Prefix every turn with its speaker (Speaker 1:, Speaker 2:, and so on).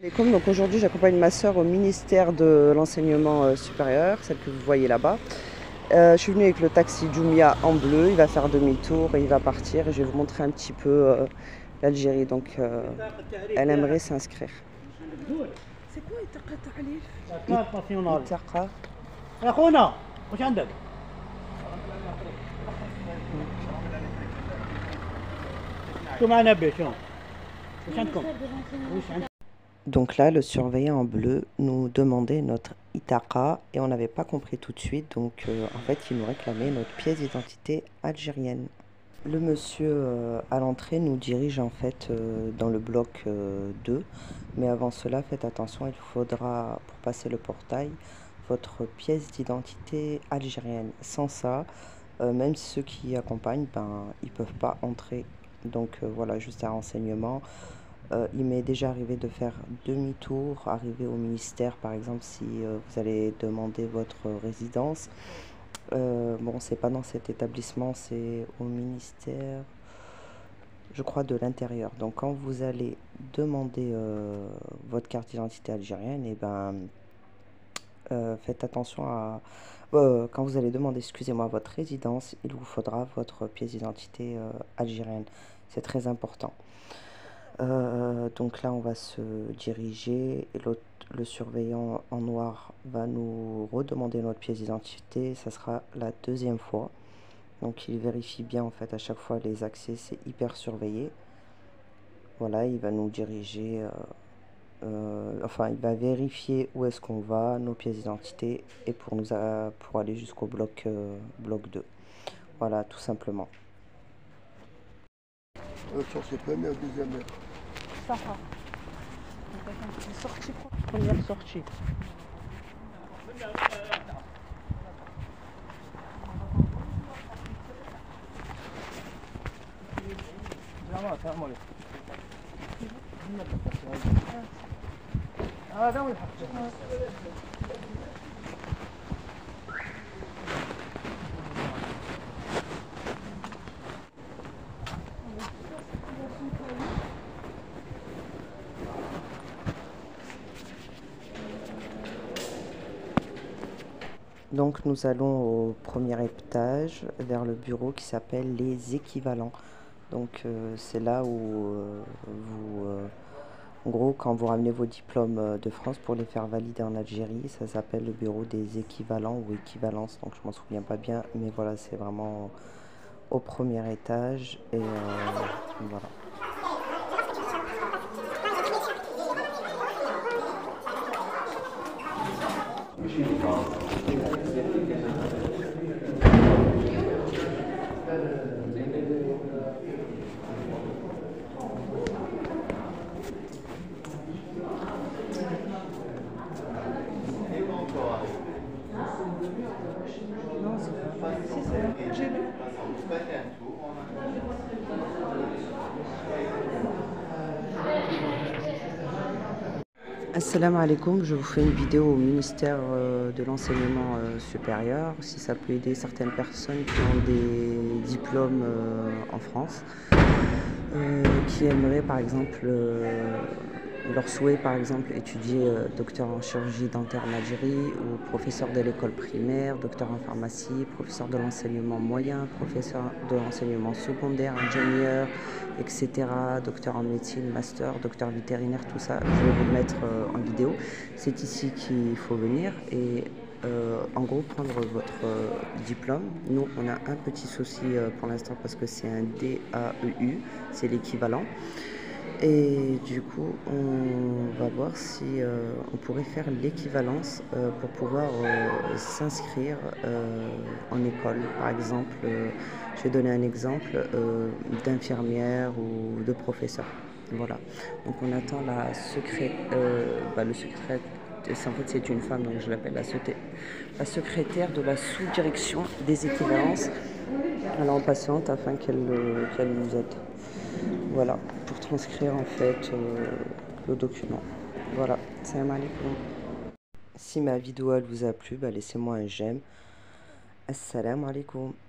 Speaker 1: Donc aujourd'hui, j'accompagne ma soeur au ministère de l'enseignement supérieur, celle que vous voyez là-bas. Je suis venue avec le taxi Jumia en bleu, il va faire demi-tour et il va partir. Et je vais vous montrer un petit peu l'Algérie. Donc elle aimerait s'inscrire.
Speaker 2: C'est quoi Itaqa Ta'alif?
Speaker 1: Itaqa. Donc là, le surveillant en bleu nous demandait notre Itaqa et on n'avait pas compris tout de suite. Donc en fait, il nous réclamait notre pièce d'identité algérienne. Le monsieur à l'entrée nous dirige en fait dans le bloc 2. Mais avant cela, faites attention, il faudra, pour passer le portail, votre pièce d'identité algérienne. Sans ça, même ceux qui accompagnent, ils peuvent pas entrer. Donc voilà, juste un renseignement. Il m'est déjà arrivé de faire demi-tour, arriver au ministère par exemple si vous allez demander votre résidence. Bon, c'est pas dans cet établissement, c'est au ministère, je crois, de l'Intérieur. Donc quand vous allez demander votre carte d'identité algérienne, et faites attention à... quand vous allez demander, excusez-moi, votre résidence, il vous faudra votre pièce d'identité algérienne. C'est très important. Donc là, on va se diriger et le surveillant en noir va nous redemander notre pièce d'identité. Ça sera la deuxième fois. Donc il vérifie bien en fait à chaque fois les accès, c'est hyper surveillé. Voilà, il va nous diriger, enfin il va vérifier où est-ce qu'on va, nos pièces d'identité et pour aller jusqu'au bloc 2. Voilà, tout simplement.
Speaker 3: C'est première ou deuxième heure?
Speaker 2: Ça va. Sortie, première sortie.
Speaker 1: Donc nous allons au premier étage vers le bureau qui s'appelle les équivalents. Donc c'est là où en gros, quand vous ramenez vos diplômes de France pour les faire valider en Algérie, ça s'appelle le bureau des équivalents ou équivalences. Donc je m'en souviens pas bien, mais voilà, c'est vraiment au premier étage et voilà. Assalamu alaikum, je vous fais une vidéo au ministère de l'enseignement supérieur, si ça peut aider certaines personnes qui ont des diplômes en France, qui aimeraient par exemple, leur souhait par exemple étudier docteur en chirurgie dentaire en Algérie ou professeur de l'école primaire, docteur en pharmacie, professeur de l'enseignement moyen, professeur de l'enseignement secondaire, ingénieur, etc., docteur en médecine, master, docteur vétérinaire, tout ça, je vais vous le mettre en vidéo. C'est ici qu'il faut venir et en gros prendre votre diplôme. Nous, on a un petit souci pour l'instant parce que c'est un DAEU, c'est l'équivalent. Et du coup, on va voir si on pourrait faire l'équivalence pour pouvoir s'inscrire en école. Par exemple, je vais donner un exemple d'infirmière ou de professeur. Voilà. Donc on attend la le secrétaire. En fait, c'est une femme, donc je l'appelle la secrétaire de la sous-direction des équivalences. Alors on patiente afin qu'elle nous aide. Voilà, pour transcrire en fait le document. Voilà, salam alaikum. Si ma vidéo elle vous a plu, laissez-moi un j'aime. Assalamu alaikum.